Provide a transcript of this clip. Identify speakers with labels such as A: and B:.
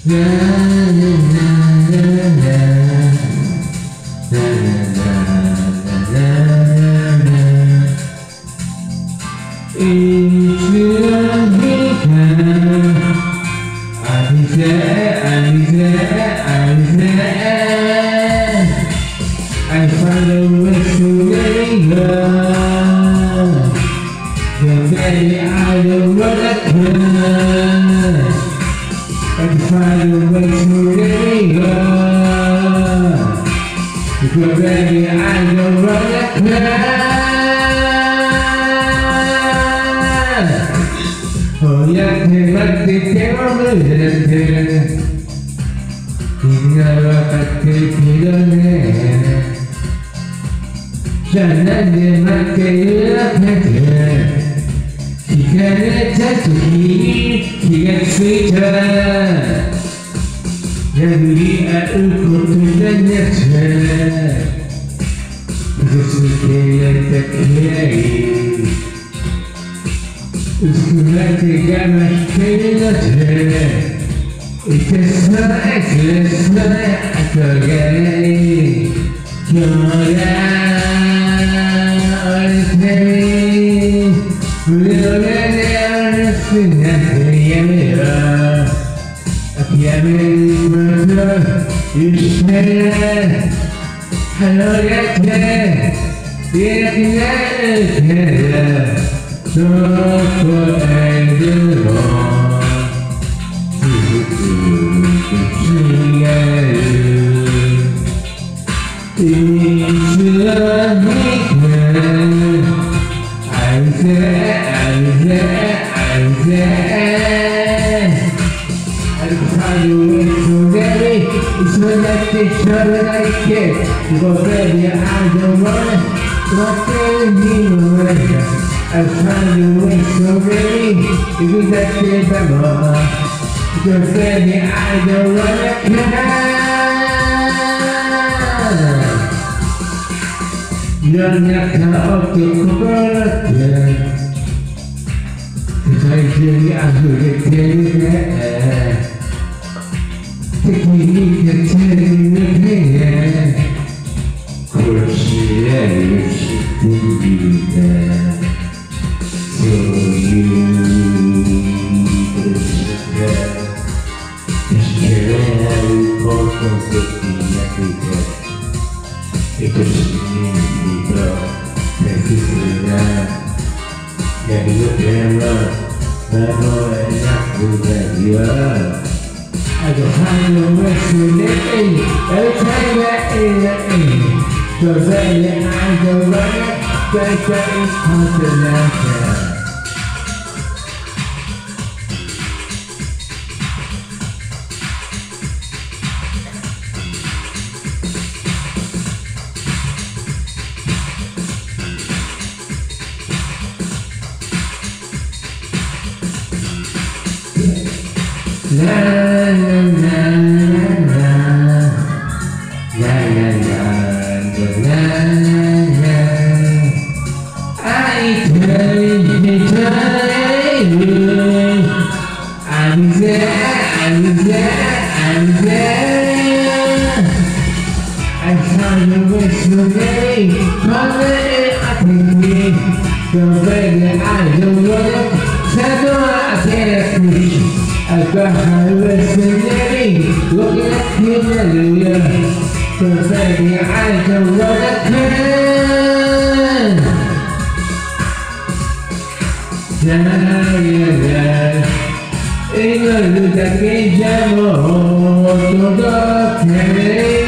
A: I find a way to let it go. The baby I don't wanna come. I find a way to let it go. The baby I don't wanna come. Oh yeah, te mate te vamos a君が分かってるけどねじゃあなんで負けるわけで聞かれた時に気がついた殴り合うことじゃなくて傷つけられたくらい薄くなって我慢してるのでいてさえずさえ後がない今日が折れて胸の上で下ろすなんてやめよ諦めること許して離れていなくなるけどどこへでもいつの日か愛せ愛せ愛せ歩く際の上にいつまでだってしょうがないけど僕らに愛のもの待ってるにもないか歩く際の上に行くだけだもん女性に愛のわなか世の中をと心って世界中に溢れてるね敵に立てるね殺し合いをしているねそういうことがことできなくて愛しみと大切なやりごても守れなくなるよあと反応はすれない歌がいない所在であとは大体ことなんかLa la la la la la la la I tell you I'm there I'm there I'm there I found a way to get it Monday I think me Don't break I don't want it I can't finish I got highways in me, looking at you, hallelujah. So baby, I don't wanna come. La la la, in a little game, jam, todo que